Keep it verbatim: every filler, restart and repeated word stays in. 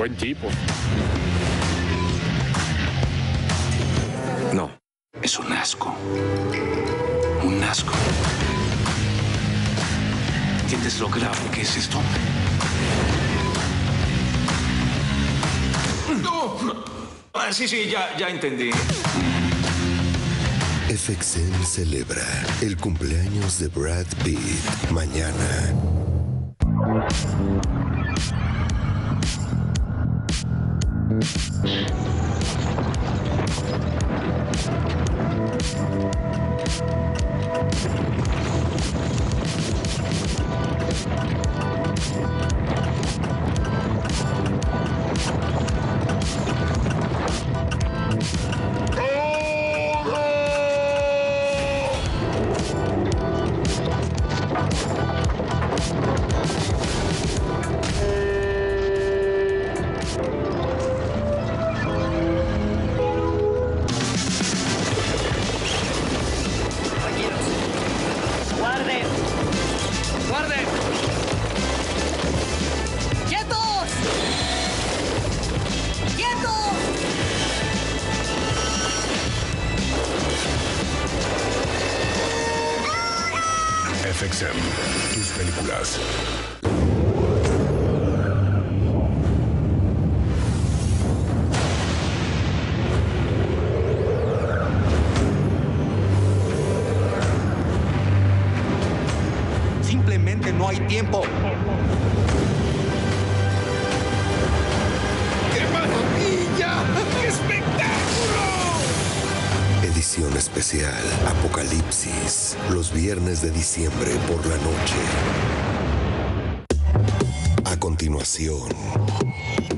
buen tipo. No, es un asco. Un asco. ¿Entiendes lo grave que es esto? ¡No! Ah, sí, sí, ya, ya entendí. F X M celebra el cumpleaños de Brad Pitt mañana. ¡Guarden! ¡Guarden! ¡Quietos! ¡Quietos! F X M, tus películas. Simplemente no hay tiempo. ¡Qué maravilla! ¡Qué espectáculo! Edición especial Apocalipsis, los viernes de diciembre por la noche. A continuación,